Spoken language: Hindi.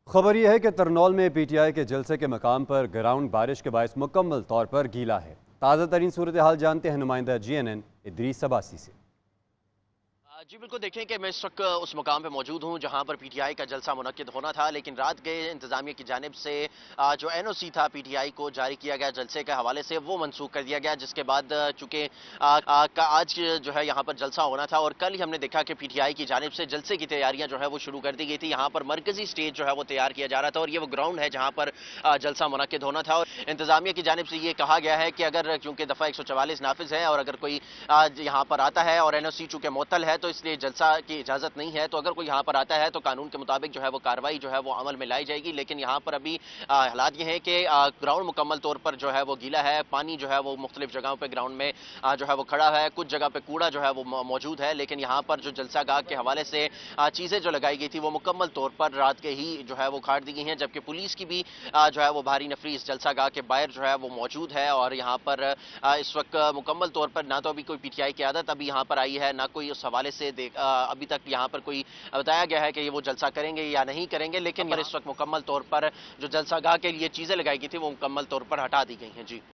खबर यह है कि तरनौल में पीटीआई के जलसे के मकाम पर ग्राउंड बारिश के बायस मुकम्मल तौर पर गीला है। ताज़ा तरीन सूरत हाल जानते हैं नुमाइंदा GNN इदरीस अब्बासी से। जी बिल्कुल, देखें कि मैं इस वक्त उस मुकाम पे मौजूद हूँ जहाँ पर पीटीआई का जलसा मुनक्किद होना था, लेकिन रात गए इंतजामिया की जानिब से जो NOC था पीटीआई को जारी किया गया जलसे के हवाले से, वो मनसूख कर दिया गया। जिसके बाद चूंकि आज जो है यहाँ पर जलसा होना था और कल ही हमने देखा कि पीटीआई की जानिब से जलसे की तैयारियां जो है वो शुरू कर दी गई थी। यहाँ पर मरकजी स्टेज जो है वो तैयार किया जा रहा था और ये वो ग्राउंड है जहाँ पर जलसा मुनक्किद होना था। और इंतजामिया की जानिब से ये कहा गया है कि अगर चूंकि दफा 144 नाफिज है और अगर कोई यहाँ पर आता है और NOC चूंकि मुअत्तल है तो इसलिए जलसा की इजाजत नहीं है, तो अगर कोई यहाँ पर आता है तो कानून के मुताबिक जो है वो कार्रवाई जो है वो अमल में लाई जाएगी। लेकिन यहाँ पर अभी हालात ये हैं कि ग्राउंड मुकम्मल तौर पर जो है वो गीला है, पानी जो है वो मुख्तलिफ जगहों पर ग्राउंड में जो है वो खड़ा है, कुछ जगह पे कूड़ा जो है वो मौजूद है। लेकिन यहाँ पर जो जलसा गाह के हवाले से चीजें जो लगाई गई थी वो मुकम्मल तौर पर रात के ही जो है वो उखाड़ दी गई हैं, जबकि पुलिस की भी जो है वो भारी नफरी इस जलसा गाह के बाहर जो है वो मौजूद है। और यहाँ पर इस वक्त मुकम्मल तौर पर ना तो अभी कोई पीटीआई की आदत अभी यहाँ पर आई है, ना कोई उस हवाले से अभी तक यहाँ पर कोई बताया गया है कि ये वो जलसा करेंगे या नहीं करेंगे। लेकिन इस वक्त मुकम्मल तौर पर जो जलसा गाह के लिए चीजें लगाई गई थी वो मुकम्मल तौर पर हटा दी गई हैं। जी।